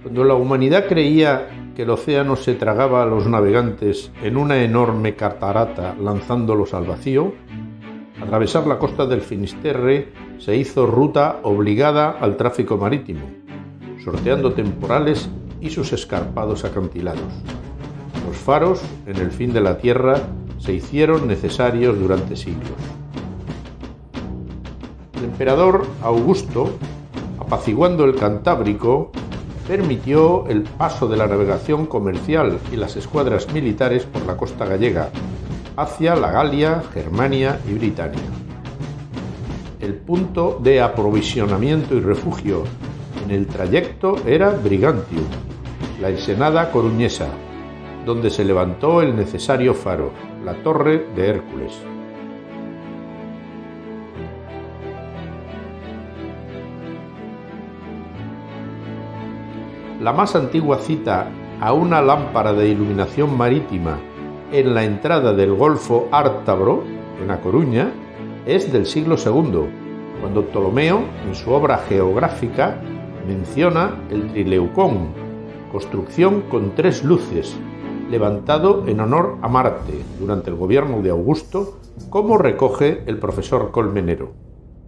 Cuando la humanidad creía que el océano se tragaba a los navegantes en una enorme catarata lanzándolos al vacío, atravesar la costa del Finisterre se hizo ruta obligada al tráfico marítimo, sorteando temporales y sus escarpados acantilados. Los faros en el fin de la tierra se hicieron necesarios durante siglos. El emperador Augusto, apaciguando el Cantábrico, permitió el paso de la navegación comercial y las escuadras militares por la costa gallega, hacia la Galia, Germania y Britania. El punto de aprovisionamiento y refugio en el trayecto era Brigantium, la ensenada coruñesa, donde se levantó el necesario faro, la Torre de Hércules. La más antigua cita a una lámpara de iluminación marítima en la entrada del Golfo Ártabro, en A Coruña, es del siglo II, cuando Ptolomeo, en su obra geográfica, menciona el Trileucón, construcción con 3 luces, levantado en honor a Marte durante el gobierno de Augusto, como recoge el profesor Colmenero.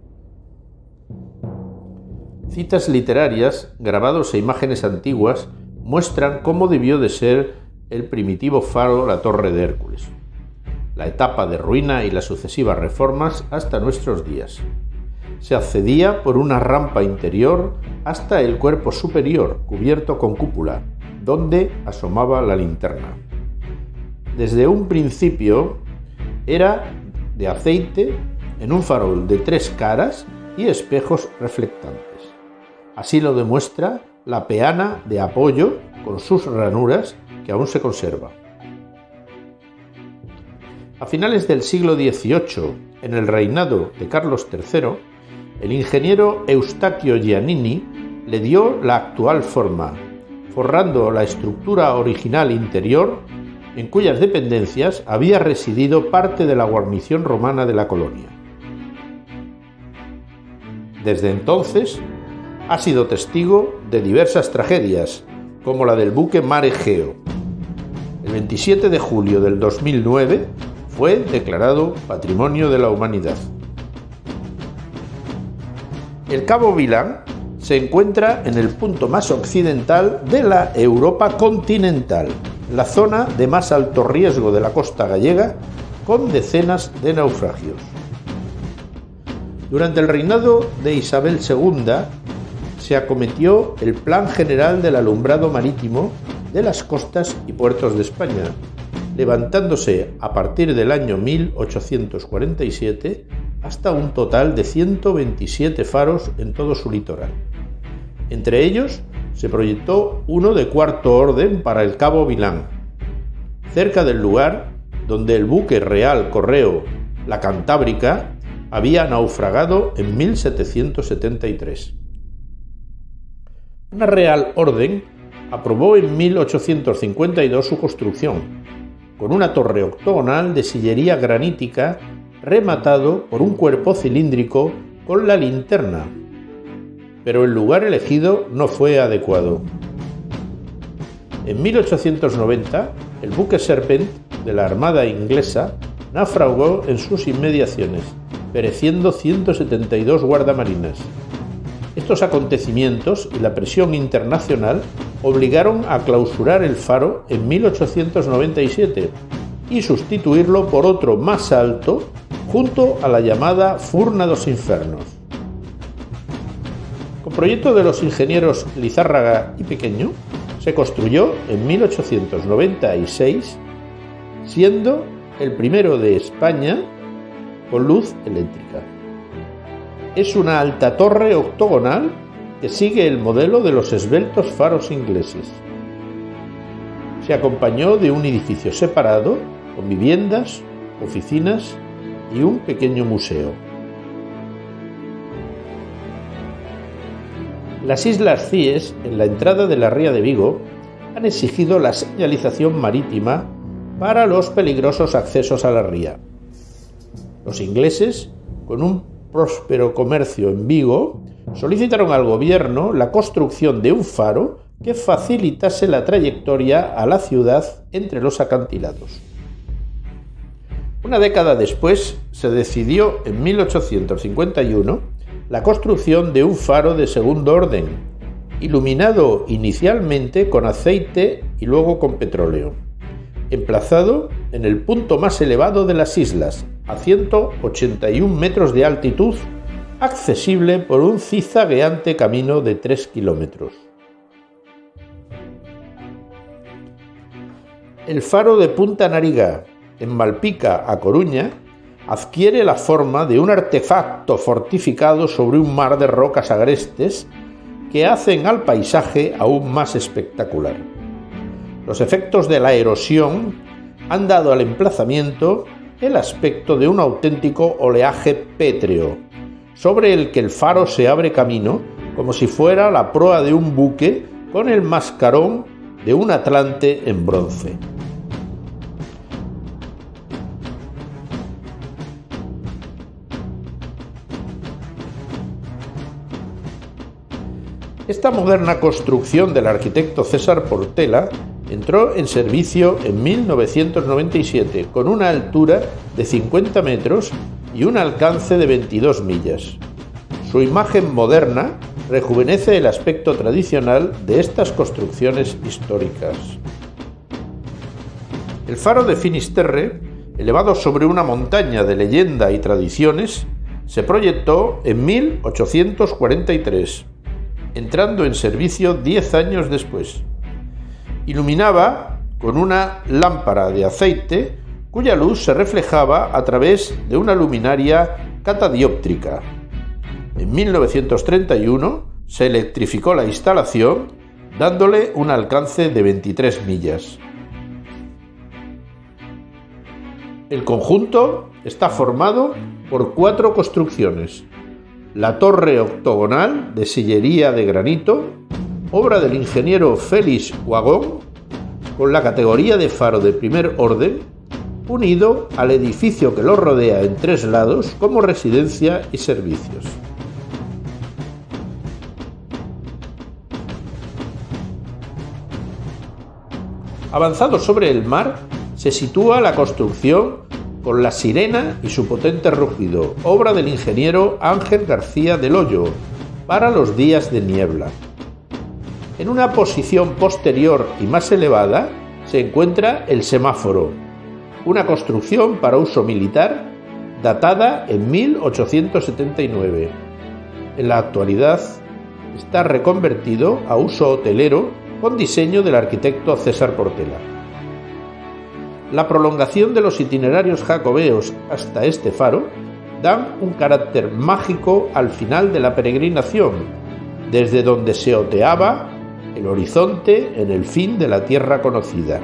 Citas literarias, grabados e imágenes antiguas muestran cómo debió de ser el primitivo faro la Torre de Hércules, la etapa de ruina y las sucesivas reformas hasta nuestros días. Se accedía por una rampa interior hasta el cuerpo superior, cubierto con cúpula, donde asomaba la linterna. Desde un principio era de aceite en un farol de 3 caras y espejos reflectantes. Así lo demuestra la peana de apoyo con sus ranuras que aún se conserva. A finales del siglo XVIII, en el reinado de Carlos III, el ingeniero Eustaquio Giannini le dio la actual forma, forrando la estructura original interior en cuyas dependencias había residido parte de la guarnición romana de la colonia. Desde entonces, ha sido testigo de diversas tragedias, como la del buque Mar Egeo. El 27 de julio del 2009 fue declarado Patrimonio de la Humanidad. El Cabo Vilán se encuentra en el punto más occidental de la Europa continental, la zona de más alto riesgo de la costa gallega, con decenas de naufragios. Durante el reinado de Isabel II, se acometió el Plan General del Alumbrado Marítimo de las costas y puertos de España, levantándose a partir del año 1847 hasta un total de 127 faros en todo su litoral. Entre ellos, se proyectó uno de 4º orden para el Cabo Vilán, cerca del lugar donde el buque real correo La Cantábrica había naufragado en 1773. Una Real Orden aprobó en 1852 su construcción, con una torre octogonal de sillería granítica rematado por un cuerpo cilíndrico con la linterna, pero el lugar elegido no fue adecuado. En 1890, el buque Serpent de la Armada inglesa naufragó en sus inmediaciones, pereciendo 172 guardamarinas. Estos acontecimientos y la presión internacional obligaron a clausurar el faro en 1897 y sustituirlo por otro más alto junto a la llamada Furna dos Infernos. Con proyecto de los ingenieros Lizárraga y Pequeño, se construyó en 1896, siendo el primero de España con luz eléctrica. Es una alta torre octogonal que sigue el modelo de los esbeltos faros ingleses. Se acompañó de un edificio separado con viviendas, oficinas y un pequeño museo. Las Islas Cíes, en la entrada de la ría de Vigo, han exigido la señalización marítima para los peligrosos accesos a la ría. Los ingleses, con un próspero comercio en Vigo, solicitaron al gobierno la construcción de un faro que facilitase la trayectoria a la ciudad entre los acantilados. Una década después se decidió en 1851 la construcción de un faro de segundo orden, iluminado inicialmente con aceite y luego con petróleo, emplazado en el punto más elevado de las islas, a 181 metros de altitud, accesible por un zigzagueante camino de 3 kilómetros. El faro de Punta Narigá, en Malpica, a Coruña, adquiere la forma de un artefacto fortificado sobre un mar de rocas agrestes que hacen al paisaje aún más espectacular. Los efectos de la erosión han dado al emplazamiento el aspecto de un auténtico oleaje pétreo, sobre el que el faro se abre camino como si fuera la proa de un buque con el mascarón de un atlante en bronce. Esta moderna construcción del arquitecto César Portela entró en servicio en 1997 con una altura de 50 metros y un alcance de 22 millas. Su imagen moderna rejuvenece el aspecto tradicional de estas construcciones históricas. El faro de Finisterre, elevado sobre una montaña de leyenda y tradiciones, se proyectó en 1843. Entrando en servicio 10 años después. Iluminaba con una lámpara de aceite cuya luz se reflejaba a través de una luminaria catadióptrica. En 1931 se electrificó la instalación, dándole un alcance de 23 millas. El conjunto está formado por 4 construcciones. La torre octogonal de sillería de granito, obra del ingeniero Félix Wagón, con la categoría de faro de primer orden, unido al edificio que lo rodea en 3 lados como residencia y servicios. Avanzado sobre el mar, se sitúa la construcción con la sirena y su potente rugido, obra del ingeniero Ángel García del Hoyo, para los días de niebla. En una posición posterior y más elevada se encuentra el semáforo, una construcción para uso militar datada en 1879. En la actualidad está reconvertido a uso hotelero con diseño del arquitecto César Portela. La prolongación de los itinerarios jacobeos hasta este faro dan un carácter mágico al final de la peregrinación, desde donde se oteaba el horizonte en el fin de la tierra conocida.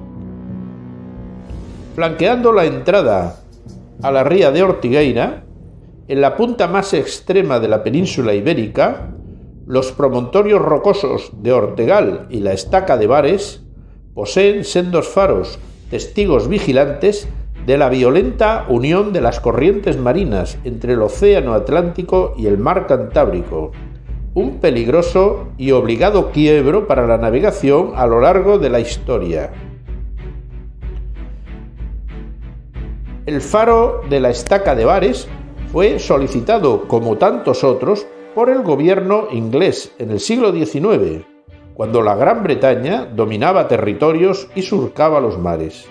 Flanqueando la entrada a la ría de Ortigueira, en la punta más extrema de la península ibérica, los promontorios rocosos de Ortegal y la Estaca de Bares poseen sendos faros, testigos vigilantes de la violenta unión de las corrientes marinas entre el Océano Atlántico y el Mar Cantábrico, un peligroso y obligado quiebro para la navegación a lo largo de la historia. El faro de la Estaca de Bares fue solicitado, como tantos otros, por el gobierno inglés en el siglo XIX, cuando la Gran Bretaña dominaba territorios y surcaba los mares.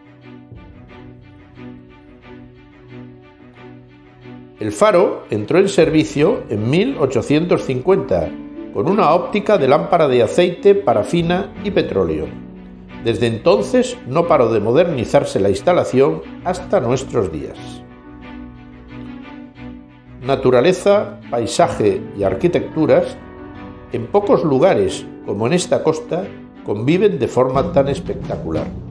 El faro entró en servicio en 1850, con una óptica de lámpara de aceite, parafina y petróleo. Desde entonces no paró de modernizarse la instalación hasta nuestros días. Naturaleza, paisaje y arquitecturas, en pocos lugares como en esta costa, conviven de forma tan espectacular.